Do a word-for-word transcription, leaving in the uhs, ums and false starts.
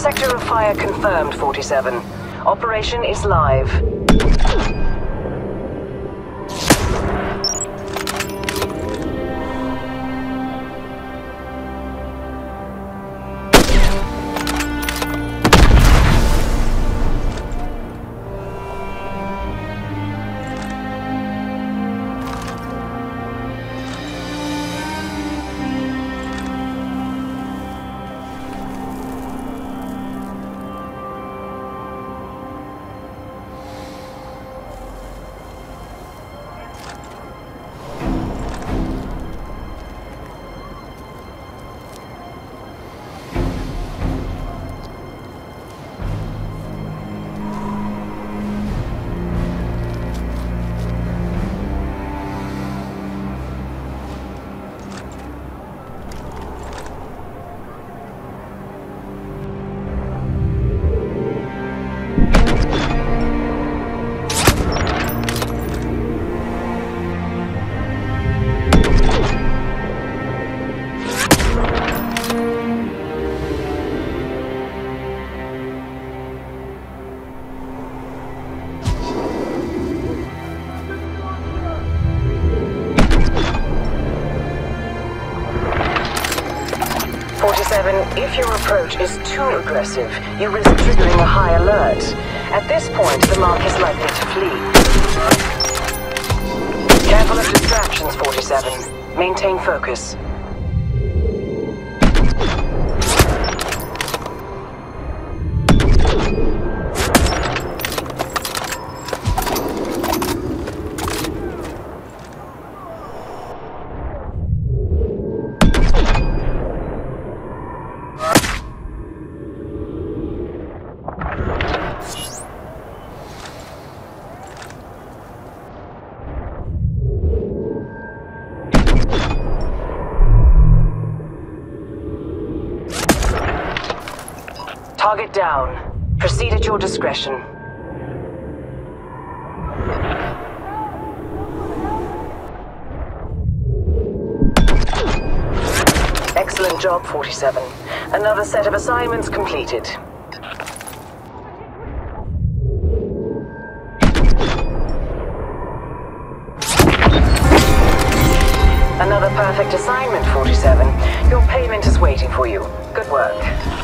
Sector of fire confirmed, forty-seven. Operation is live. If your approach is too aggressive, you risk triggering a high alert. At this point, the mark is likely to flee. Careful of distractions, forty-seven. Maintain focus. Target down. Proceed at your discretion. Excellent job, forty-seven. Another set of assignments completed. Another perfect assignment, forty-seven. Your payment is waiting for you. Good work.